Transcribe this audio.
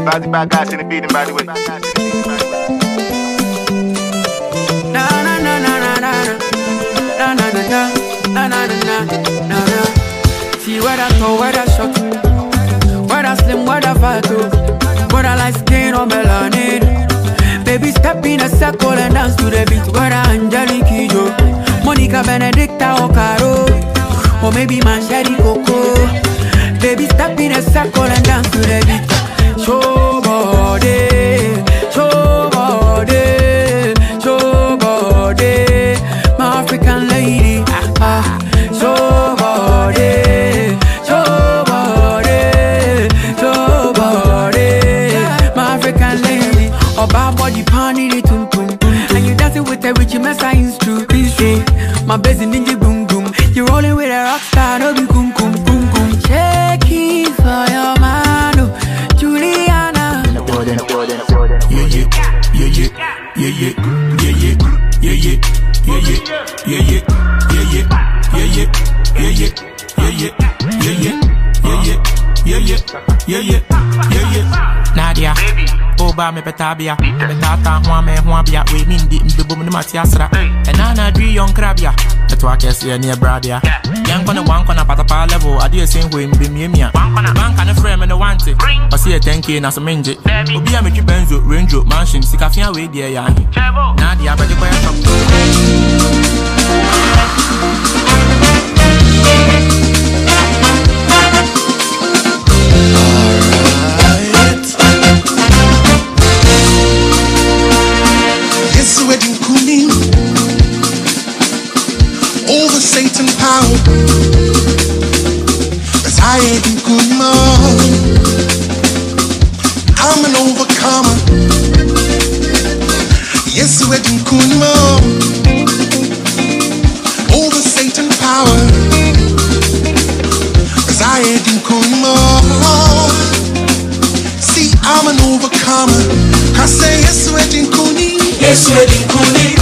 Bad guys in the beating, by the way. Na na na na na na na na na na na na na na. See whether tall, whether short, whether slim, whether fat, whether light skin or melanin. Baby, step in a circle and dance to the beat. Whether Angelique Kidjo, Monica Benedicta or Caro, or maybe Mancheri Coco. Baby, step in a circle and dance to the beat. Show body, show body, show body, my African lady. Show body, show body, show body, my African lady. Oh, bad body panty the tum tum, and you dancing with a Richie Messa instru. My baby ninja boom boom, you rolling with a rock star, no be kum kum kum kum. Shake it for your man, oh, Juliana. Yeah yeah yeah yeah yeah yeah yeah yeah yeah yeah yeah yeah Nadia, Oba me petabia, Betata Huame Huabia, we mean the boom Matiasra, and Nana Dri young crabia, the Twakas near Bradia. Young on a one corner patapa level, I dear same way in Bimia, bank and a frame and a want it, or see a 10K as a mingy. Obi a Michi Benzo, Range, Mansion, Sikafia way, dear Yanni. Nadia, but the boy from Wedding cooling over Satan power, as I ain't cooling more. I'm an overcomer. Yes, wedding cooling more over Satan power, as I ain't cooling more. See, I'm an overcomer. I say yes, wedding cooling. Yes, wedding cooling.